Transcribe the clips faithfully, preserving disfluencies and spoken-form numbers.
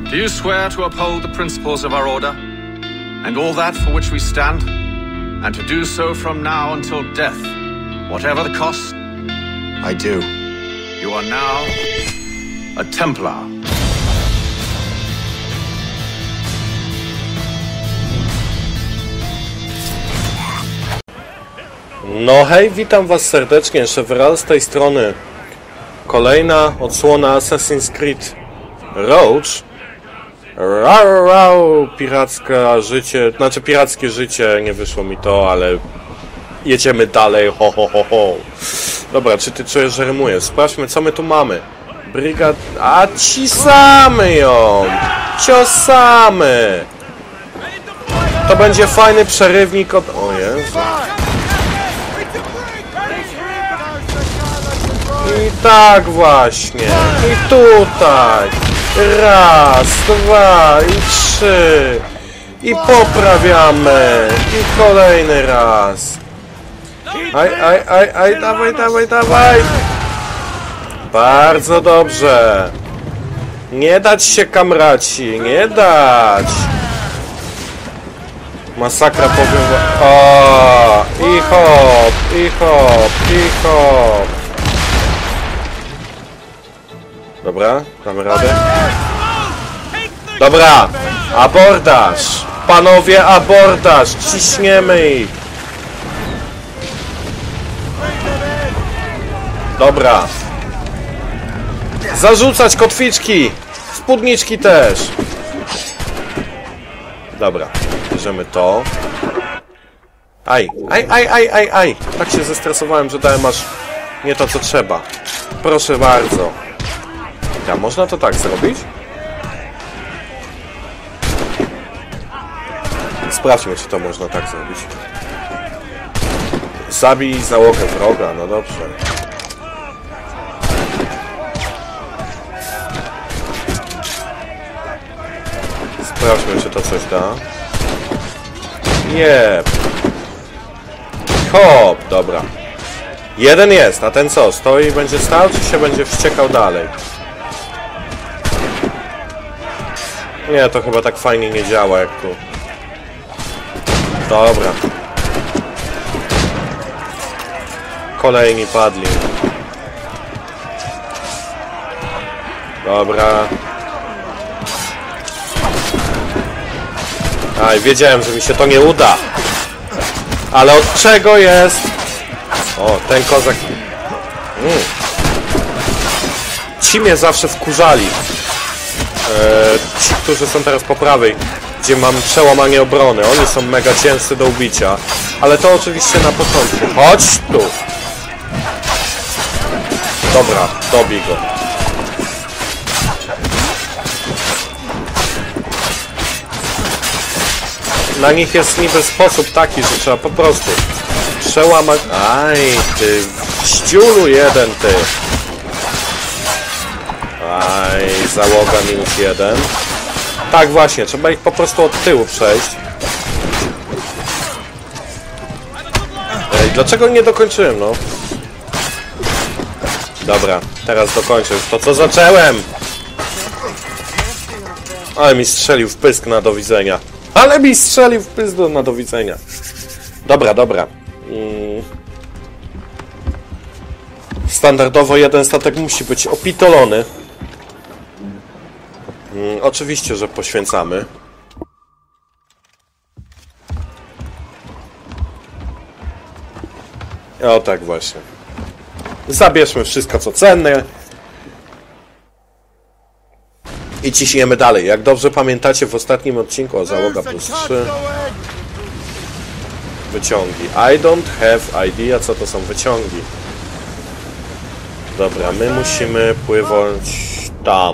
Do you swear to uphold the principles of our order, and all that for which we stand, and to do so from now until death, whatever the cost? I do. You are now a Templar. No hej, witam was serdecznie, Cheveral z tej strony. Kolejna odsłona Assassin's Creed Roach. Rau, rau, pirackie życie, znaczy pirackie życie, nie wyszło mi to, ale jedziemy dalej, ho ho ho ho. Dobra, czy ty czujesz, że rymujesz? Sprawdźmy, co my tu mamy. Brygad... A cisamy ją! Ciosamy! To będzie fajny przerywnik od... O Jezu. I tak właśnie. I tutaj. Raz, dwa i trzy. I poprawiamy. I kolejny raz. Aj, aj, aj, aj, dawaj, dawaj, dawaj. Bardzo dobrze. Nie dać się, kamraci, nie dać. Masakra, powiem. O, i hop, i hop, i hop. Dobra, damy radę. Dobra, abordaż. Panowie, abordaż. Ciśniemy ich. Dobra. Zarzucać kotwiczki. Spódniczki też. Dobra, bierzemy to. Aj, aj, aj, aj, aj, aj. Tak się zestresowałem, że dałem aż nie to, co trzeba. Proszę bardzo. Ja, można to tak zrobić? Sprawdźmy, czy to można tak zrobić. Zabij załogę wroga, no dobrze. Sprawdźmy, czy to coś da. Nie. Hop, dobra. Jeden jest, a ten co? Stoi i będzie stał, czy się będzie wściekał dalej? Nie, to chyba tak fajnie nie działa jak tu. Dobra. Kolejni padli. Dobra. Aj, wiedziałem, że mi się to nie uda. Ale od czego jest? O, ten kozak. Mm. Ci mnie zawsze wkurzali. Eee, ci, którzy są teraz po prawej, gdzie mam przełamanie obrony. Oni są mega ciężcy do ubicia. Ale to oczywiście na początku. Chodź tu! Dobra, dobij go. Na nich jest niby sposób taki, że trzeba po prostu przełamać... Aj, ty ściulu jeden, ty. Aj, załoga minus jeden. Tak właśnie, trzeba ich po prostu od tyłu przejść. Ej, dlaczego nie dokończyłem, no? Dobra, teraz dokończę już to, co zacząłem. Ale mi strzelił w pysk na do widzenia. Ale mi strzelił w pysk na do widzenia. Dobra, dobra. Hmm. Standardowo jeden statek musi być opitolony. Hmm, oczywiście, że poświęcamy. O tak właśnie. Zabierzmy wszystko, co cenne. I ciśniemy dalej. Jak dobrze pamiętacie, w ostatnim odcinku o załoga plus trzy. Wyciągi. I don't have idea, co to są wyciągi. Dobra, my musimy pływać tam.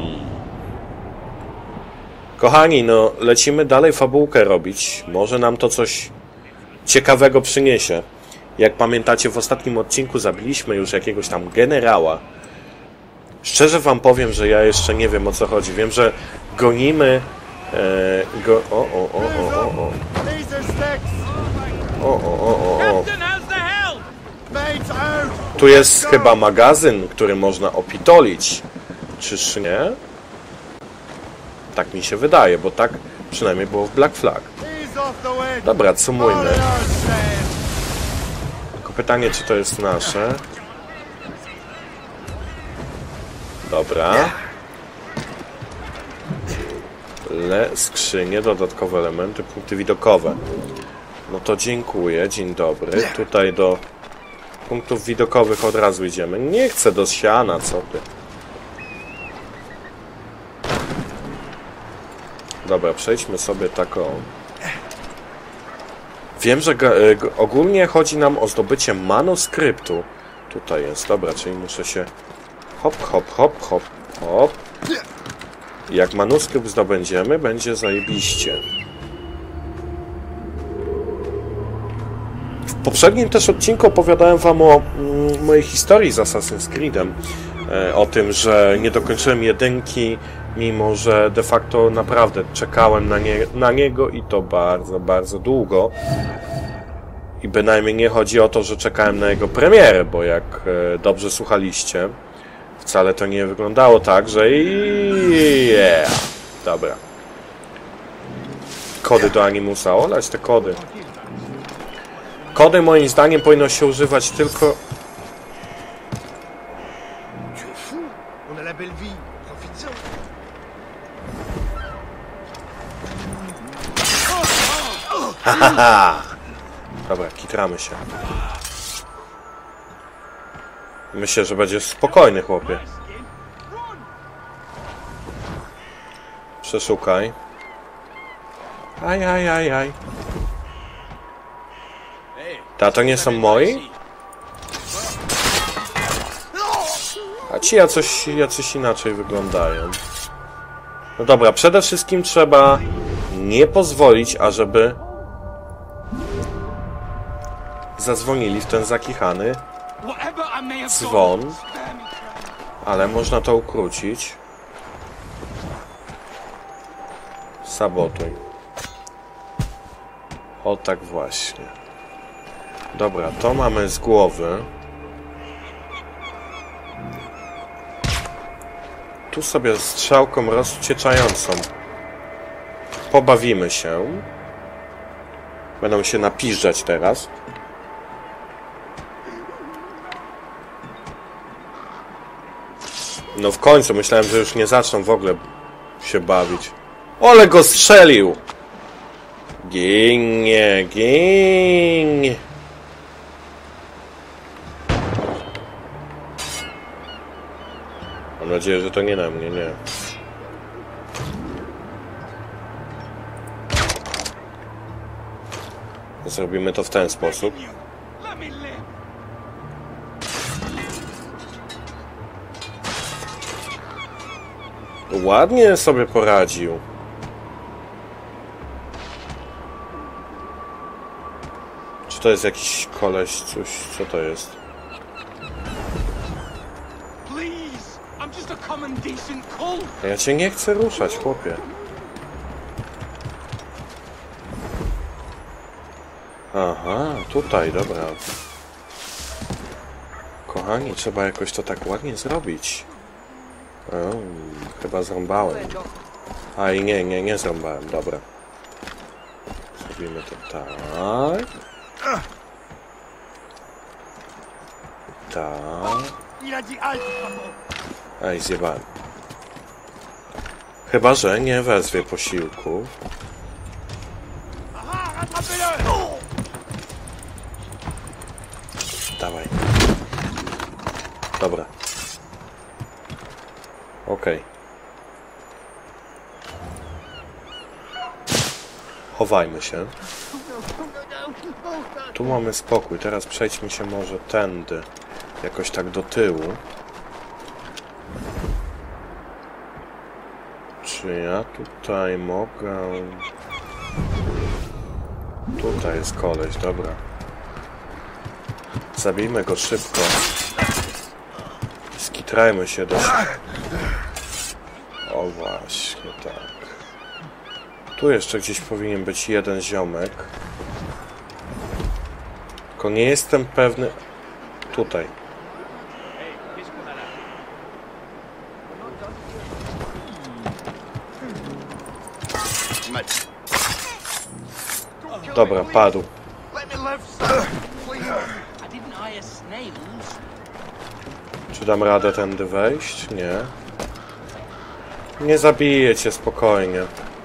Kochani, no lecimy dalej fabułkę robić. Może nam to coś ciekawego przyniesie. Jak pamiętacie, w ostatnim odcinku zabiliśmy już jakiegoś tam generała. Szczerze wam powiem, że ja jeszcze nie wiem, o co chodzi. Wiem, że gonimy... E, go, o, o, o, o, o, o. O, o, o, o, o. Tu jest chyba magazyn, który można opitolić. Czyż nie? Tak mi się wydaje, bo tak przynajmniej było w Black Flag. Dobra, sumujmy. Tylko pytanie, czy to jest nasze. Dobra. Le, skrzynie, dodatkowe elementy, punkty widokowe. No to dziękuję, dzień dobry. Tutaj do punktów widokowych od razu idziemy. Nie chcę do siana, co ty. Dobra, przejdźmy sobie taką. Wiem, że ogólnie chodzi nam o zdobycie manuskryptu. Tutaj jest, dobra, czyli muszę się hop, hop, hop, hop, hop. Jak manuskrypt zdobędziemy, będzie zajebiście. W poprzednim też odcinku opowiadałem wam o mm, mojej historii z Assassin's Creedem. E, o tym, że nie dokończyłem jedynki, mimo że de facto naprawdę czekałem na, nie, na niego i to bardzo, bardzo długo. I bynajmniej nie chodzi o to, że czekałem na jego premierę, bo jak e, dobrze słuchaliście, wcale to nie wyglądało tak, że yeah. Dobra. Kody do Animusa. Olać te kody. Kody moim zdaniem powinno się używać tylko... Hahaha. Dobra, kitramy się. Myślę, że będzie spokojny, chłopie. Przeszukaj. Aj, aj, aj, aj. Ta, to nie są moi? A ci jacoś, jacyś inaczej wyglądają. No dobra, przede wszystkim trzeba nie pozwolić, ażeby zadzwonili w ten zakichany dzwon. Ale można to ukrócić. Sabotuj. O tak właśnie. Dobra, to mamy z głowy. Tu sobie strzałką rozcieczającą pobawimy się. Będą się napiżdżać teraz. No w końcu, myślałem, że już nie zaczną w ogóle się bawić. Ole go strzelił! Ginie, ginie. Mam nadzieję, że to nie na mnie, nie. Zrobimy to w ten sposób. Ładnie sobie poradził. Czy to jest jakiś koleś, coś? Co to jest? Ja cię nie chcę ruszać, chłopie. Aha, tutaj, dobra. Kochani, trzeba jakoś to tak ładnie zrobić. O, chyba zrąbałem. A i nie, nie, nie zrąbałem, dobra. Zrobimy to tak. Tak. Ej, zjebałem. Chyba że nie wezwie posiłku. Dawaj. Dobra. Okej. Chowajmy się. Tu mamy spokój. Teraz przejdźmy się może tędy. Jakoś tak do tyłu. Czy ja tutaj mogę... Tutaj jest koleś, dobra. Zabijmy go szybko. Skitrajmy się do... O właśnie, tak. Tu jeszcze gdzieś powinien być jeden ziomek. Tylko nie jestem pewny... Tutaj. Dobra, padł. Czy dam radę tędy wejść? Nie. Nie zabiję cię, spokojnie.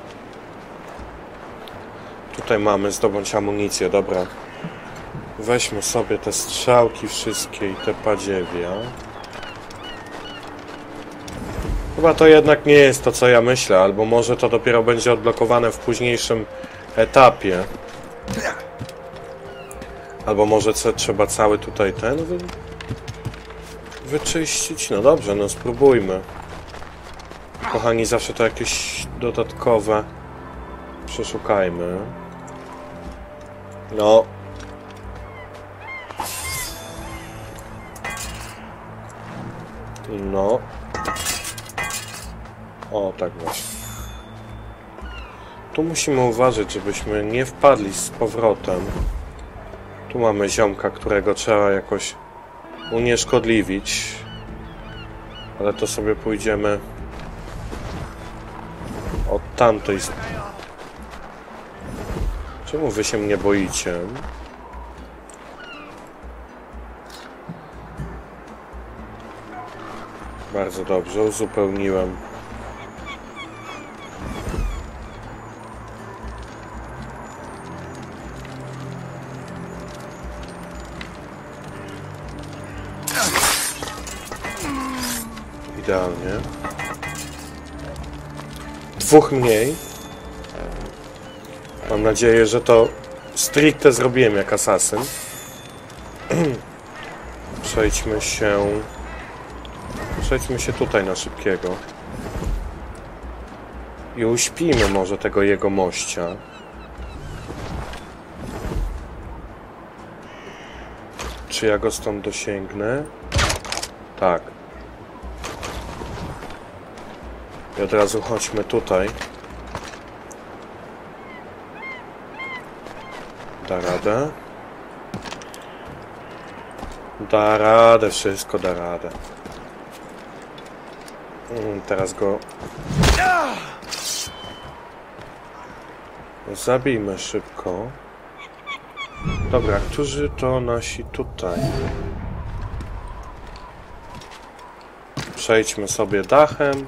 Tutaj mamy zdobądź amunicję, dobra. Weźmy sobie te strzałki wszystkie i te padziewia. Chyba to jednak nie jest to, co ja myślę, albo może to dopiero będzie odblokowane w późniejszym etapie. Albo może co, trzeba cały tutaj ten wy... wyczyścić? No dobrze, no spróbujmy. Kochani, zawsze to jakieś dodatkowe przeszukajmy. No. No. O, tak właśnie. Tu musimy uważać, żebyśmy nie wpadli z powrotem. Tu mamy ziomka, którego trzeba jakoś unieszkodliwić. Ale to sobie pójdziemy od tamtej strony. Czemu wy się mnie boicie? Bardzo dobrze, uzupełniłem. Idealnie. Dwóch mniej. Mam nadzieję, że to stricte zrobiłem jak asasyn. Przejdźmy się... Przejdźmy się tutaj na szybkiego. I uśpijmy może tego jego mościa. Czy ja go stąd dosięgnę? Tak. I od razu chodźmy tutaj. Da radę. Da radę, wszystko da radę. Teraz go zabijmy szybko. Dobra, którzy to nasi tutaj? Przejdźmy sobie dachem.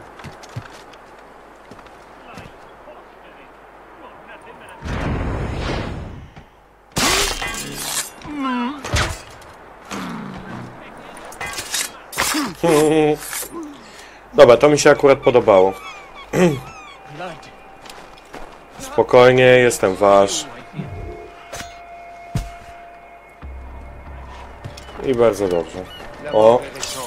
Dobra, to mi się akurat podobało. Spokojnie, jestem wasz. I bardzo dobrze. O!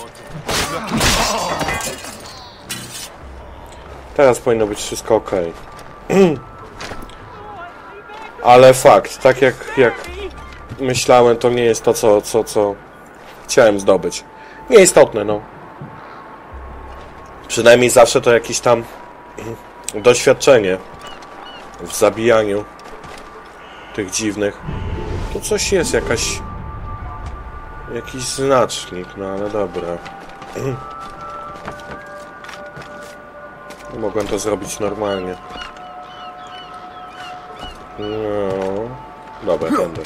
Teraz powinno być wszystko ok. Ale fakt, tak jak, jak myślałem, to nie jest to, co, co, co chciałem zdobyć. Nieistotne, no. Przynajmniej zawsze to jakieś tam doświadczenie w zabijaniu tych dziwnych. Tu coś jest, jakaś jakiś znacznik, no ale dobra. Mogłem to zrobić normalnie. No, dobra, będę.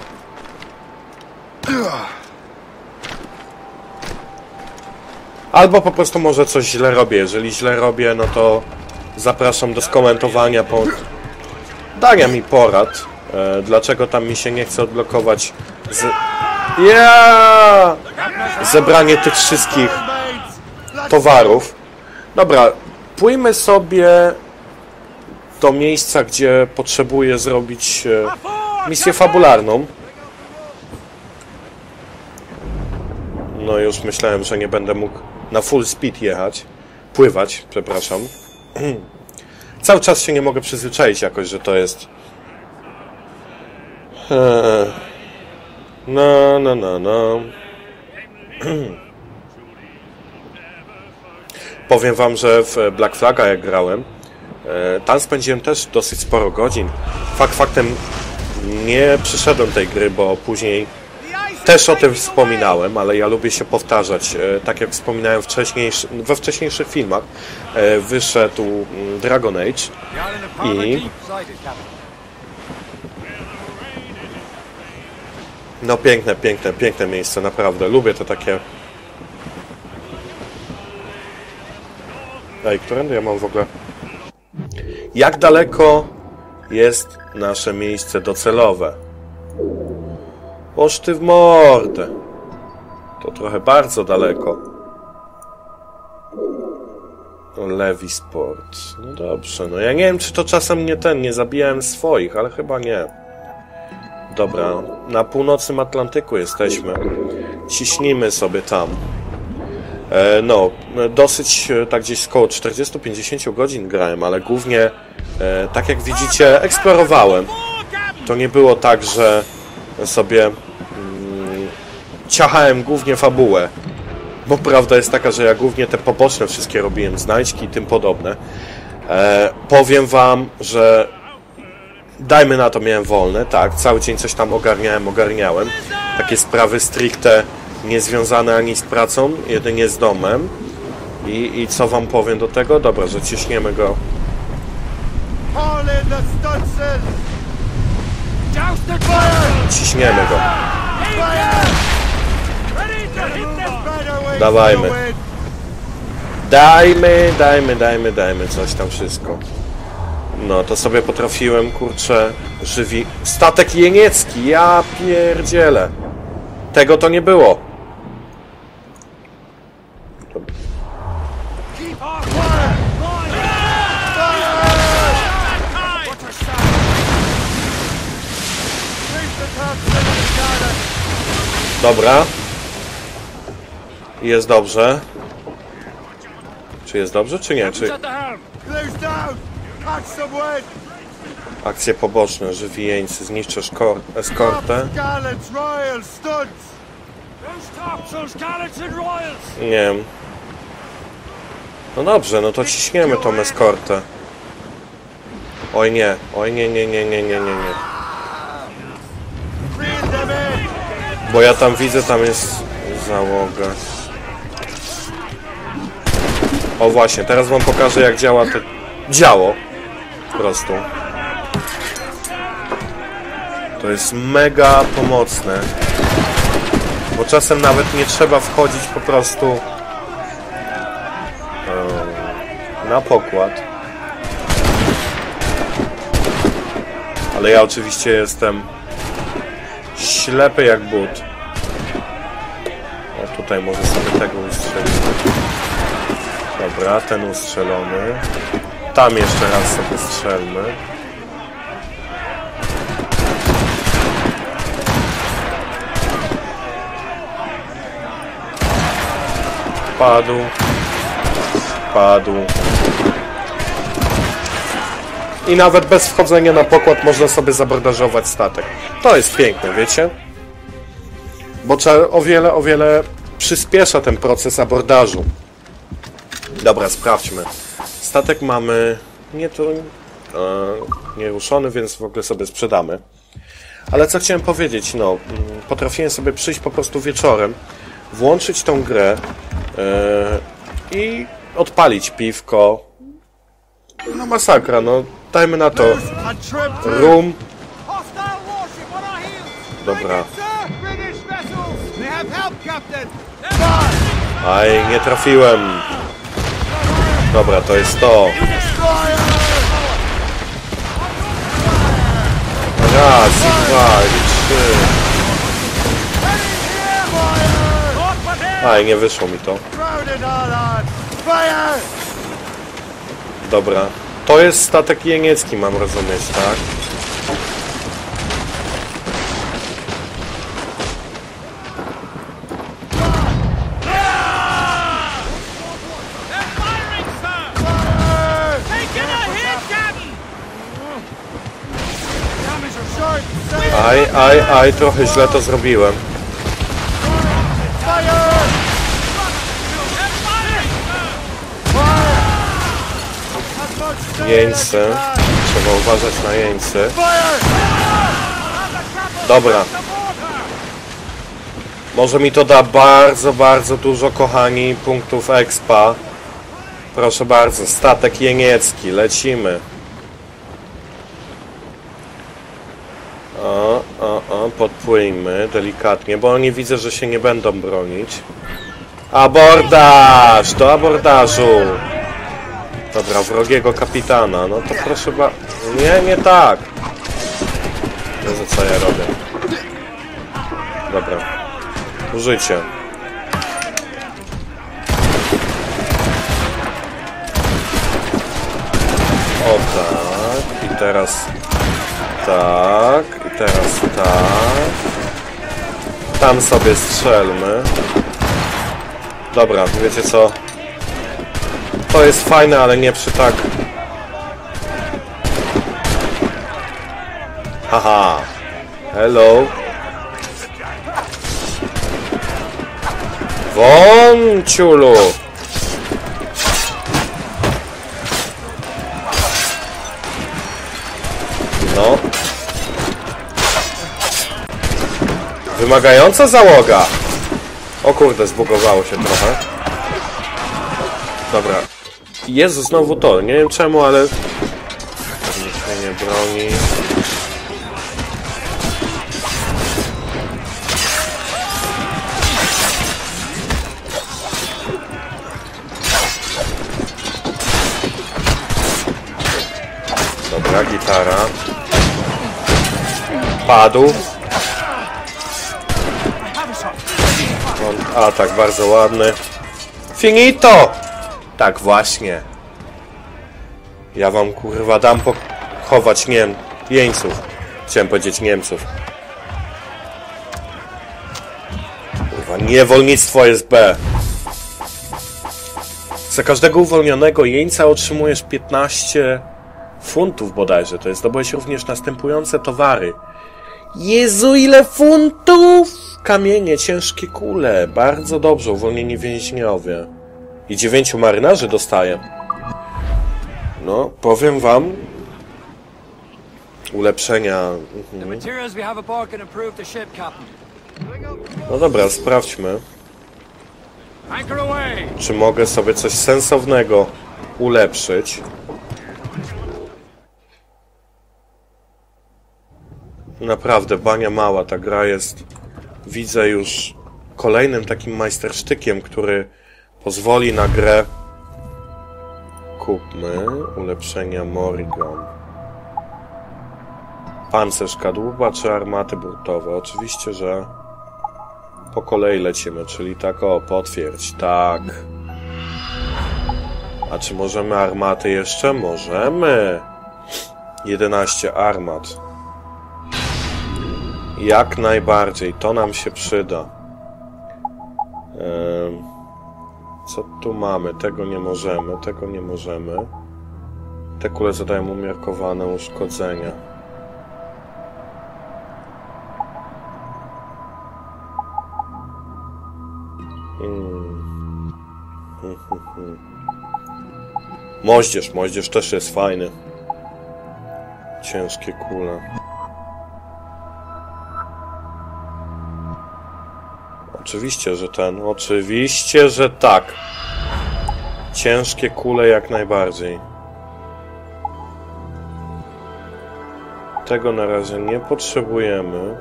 Albo po prostu może coś źle robię. Jeżeli źle robię, no to zapraszam do skomentowania pod dania mi porad. E, dlaczego tam mi się nie chce odblokować z... Yeah! Zebranie tych wszystkich towarów. Dobra, pójmy sobie do miejsca, gdzie potrzebuję zrobić e, misję fabularną. No już myślałem, że nie będę mógł na full speed jechać. Pływać, przepraszam. Cały czas się nie mogę przyzwyczaić jakoś, że to jest... No, no, no, no. Powiem wam, że w Black Flaga jak grałem, tam spędziłem też dosyć sporo godzin. Fakt faktem nie przyszedłem tej gry, bo później Też o tym wspominałem, ale ja lubię się powtarzać. Tak jak wspominałem wcześniejszy, we wcześniejszych filmach, wyszedł Dragon Age i no piękne, piękne, piękne miejsce, naprawdę. Lubię to takie... Ej, którędy ja mam w ogóle... Jak daleko jest nasze miejsce docelowe? Poszty w mordę. To trochę bardzo daleko. No, Levi Sport. No dobrze, no ja nie wiem, czy to czasem nie ten, nie zabijałem swoich, ale chyba nie. Dobra, na północnym Atlantyku jesteśmy. Ciśnijmy sobie tam. E, no, dosyć tak gdzieś około czterdzieści do pięćdziesięciu godzin grałem, ale głównie, e, tak jak widzicie, eksplorowałem. To nie było tak, że sobie mm, ciachałem głównie fabułę. Bo prawda jest taka, że ja głównie te poboczne wszystkie robiłem, znajdźki i tym podobne. E, powiem wam, że dajmy na to, miałem wolne, tak, cały dzień coś tam ogarniałem, ogarniałem. Takie sprawy stricte niezwiązane ani z pracą, jedynie z domem. I, i co wam powiem do tego? Dobra, że ciśniemy go. Ciśniemy go. Dawajmy. Dajmy, dajmy, dajmy, dajmy coś tam wszystko. No, to sobie potrafiłem, kurczę, żywi... Statek jeniecki, ja pierdzielę. Tego to nie było. Dobra. Jest dobrze. Czy jest dobrze, czy nie? Czy... Akcje poboczne, żywi jeńcy, zniszczę eskortę. Nie wiem. No dobrze, no to ciśniemy tą eskortę. Oj nie, oj nie, nie, nie, nie, nie, nie, nie. Bo ja tam widzę, tam jest załoga. O właśnie, teraz wam pokażę, jak działa to działo. Po prostu. To jest mega pomocne. Bo czasem nawet nie trzeba wchodzić po prostu na pokład. Ale ja oczywiście jestem ślepy jak but. O, tutaj może sobie tego ustrzelić. Dobra, ten ustrzelony. Tam jeszcze raz sobie strzelmy. Padł. Padł. I nawet bez wchodzenia na pokład można sobie zabordażować statek. To jest piękne, wiecie? Bo o wiele, o wiele przyspiesza ten proces abordażu. Dobra, sprawdźmy. Statek mamy nie tu, e, nieruszony, więc w ogóle sobie sprzedamy. Ale co chciałem powiedzieć, no, potrafiłem sobie przyjść po prostu wieczorem, włączyć tą grę e, i odpalić piwko. No masakra, no dajmy na to. Rum. Dobra. Aj, nie trafiłem. Dobra, to jest to. Raz, i dwa, i trzy. Aj, nie wyszło mi to. Dobra. To jest statek jeniecki, mam rozumieć, tak? Aj, aj, aj, trochę źle to zrobiłem. Jeńcy. Trzeba uważać na jeńcy. Dobra. Może mi to da bardzo, bardzo dużo, kochani, punktów expa. Proszę bardzo, statek jeniecki, lecimy. O, o, o, podpłyjmy delikatnie, bo oni widzę, że się nie będą bronić. Abordaż! Do abordażu! Dobra, wrogiego kapitana, no to proszę ba... Nie, nie tak! Jezu, co ja robię? Dobra. Użycie. O tak. I teraz... Tak. I teraz tak. Tam sobie strzelmy. Dobra, wiecie co? To jest fajne, ale nie przy tak... Haha. Hello. Won, ciulu. No. Wymagająca załoga. O kurde, zbugowało się trochę. Dobra. Jezu, znowu to. Nie wiem czemu, ale... Nikt się nie broni. Dobra, gitara. Padł. A tak, bardzo ładny. Finito! Tak właśnie. Ja wam kurwa dam pochować Niem... jeńców. Chciałem powiedzieć Niemców. Kurwa, niewolnictwo jest B. Za każdego uwolnionego jeńca otrzymujesz piętnaście funtów bodajże. To jest, zdobyłeś również następujące towary. Jezu, ile funtów! Kamienie, ciężkie kule. Bardzo dobrze, uwolnieni więźniowie. I dziewięciu marynarzy dostaję. No, powiem wam. Ulepszenia. Mhm. No dobra, sprawdźmy. Czy mogę sobie coś sensownego ulepszyć. Naprawdę, bania mała. Ta gra jest, widzę, już kolejnym takim majstersztykiem, który pozwoli na grę. Kupmy ulepszenia Morrigan. Pancerz kadłuba czy armaty burtowe? Oczywiście, że po kolei lecimy, czyli tak, o, potwierdź, tak. A czy możemy armaty jeszcze? Możemy. jedenaście armat. Jak najbardziej, to nam się przyda. Ehm, co tu mamy? Tego nie możemy, tego nie możemy. Te kule zadają umiarkowane uszkodzenia. Hmm. Hmm, hmm, hmm. Moździerz, moździerz też jest fajny. Ciężkie kule. Oczywiście, że ten. Oczywiście, że tak. Ciężkie kule jak najbardziej. Tego na razie nie potrzebujemy.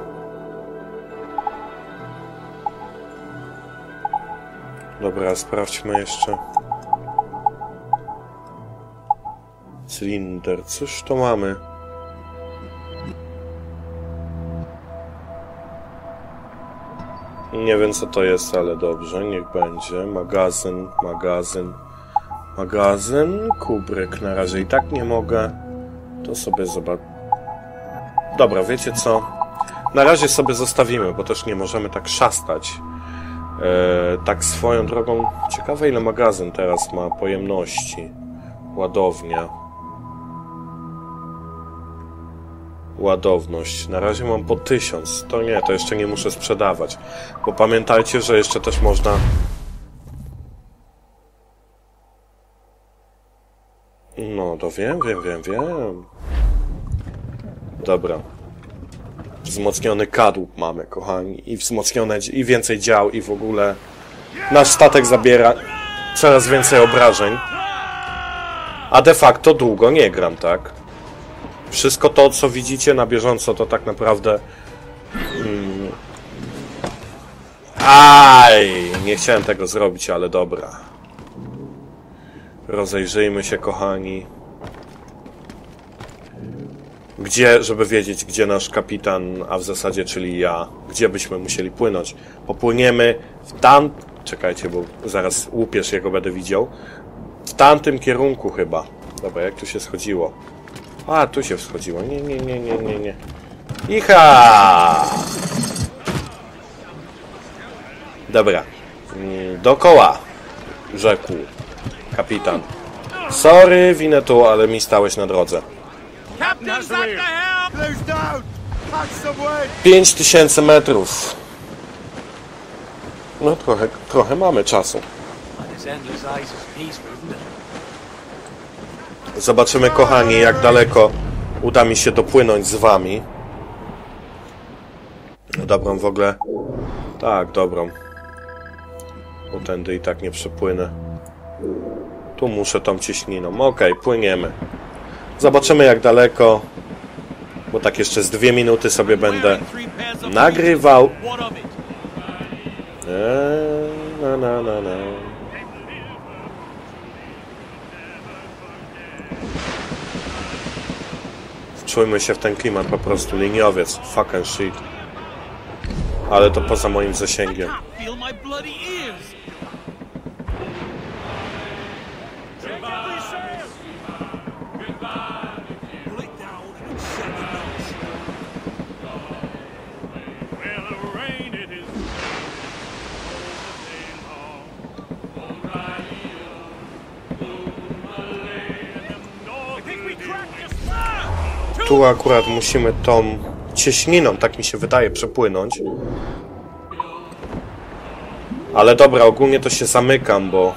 Dobra, sprawdźmy jeszcze. Cylinder. Cóż to mamy? Nie wiem co to jest, ale dobrze, niech będzie. Magazyn, magazyn, magazyn, kubryk. Na razie i tak nie mogę. To sobie zobaczę. Dobra, wiecie co? Na razie sobie zostawimy, bo też nie możemy tak szastać. Eee, tak swoją drogą. Ciekawe ile magazyn teraz ma pojemności. Ładownia. Ładowność. Na razie mam po tysiąc. To nie, to jeszcze nie muszę sprzedawać. Bo pamiętajcie, że jeszcze też można... No, to wiem, wiem, wiem, wiem. Dobra. Wzmocniony kadłub mamy, kochani. I wzmocnione, i więcej dział, i w ogóle nasz statek zabiera coraz więcej obrażeń. A de facto długo nie gram, tak? Wszystko to, co widzicie na bieżąco, to tak naprawdę... Hmm... Aj! Nie chciałem tego zrobić, ale dobra. Rozejrzyjmy się, kochani. Gdzie, żeby wiedzieć, gdzie nasz kapitan, a w zasadzie, czyli ja, gdzie byśmy musieli płynąć. Popłyniemy w tam... Czekajcie, bo zaraz łupież jego będę widział. W tamtym kierunku chyba. Dobra, jak tu się schodziło? A, tu się wschodziło. Nie, nie, nie, nie, nie, nie. Icha! Dobra. Dookoła, rzekł kapitan. Sorry, winę tu, ale mi stałeś na drodze. Pięć tysięcy metrów. No trochę, trochę mamy czasu. Zobaczymy, kochani, jak daleko uda mi się dopłynąć z wami. Dobrą w ogóle. Tak, dobrą. Bo tędy i tak nie przepłynę. Tu muszę tą cieśniną. Okej, okay, płyniemy. Zobaczymy, jak daleko. Bo tak jeszcze z dwie minuty sobie będę nagrywał. Eee, na, na, na, na. Wczujmy się w ten klimat, po prostu liniowiec. Fucking shit. Ale to poza moim zasięgiem. Tu akurat musimy tą cieśniną, tak mi się wydaje, przepłynąć. Ale dobra, ogólnie to się zamykam, bo...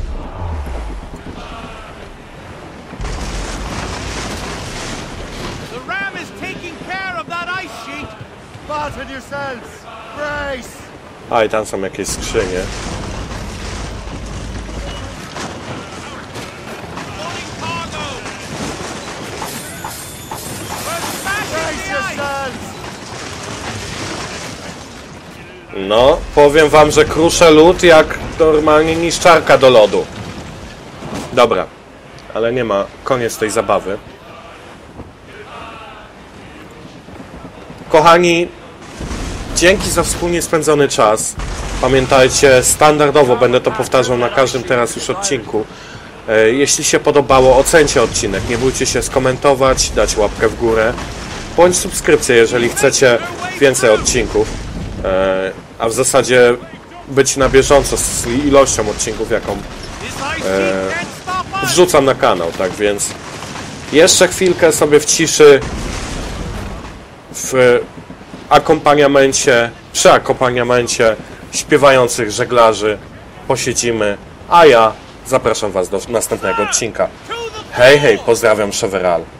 A, i tam są jakieś skrzynie. No, powiem wam, że kruszę lód jak normalnie niszczarka do lodu. Dobra, ale nie ma, koniec tej zabawy. Kochani, dzięki za wspólnie spędzony czas. Pamiętajcie, standardowo będę to powtarzał na każdym teraz już odcinku. Jeśli się podobało, ocencie odcinek, nie bójcie się skomentować, dać łapkę w górę, bądź subskrypcję, jeżeli chcecie więcej odcinków. A w zasadzie być na bieżąco z ilością odcinków, jaką e, wrzucam na kanał, tak więc jeszcze chwilkę sobie w ciszy, w akompaniamencie, przy akompaniamencie śpiewających żeglarzy posiedzimy, a ja zapraszam was do następnego odcinka. Hej, hej, pozdrawiam, Cheveral.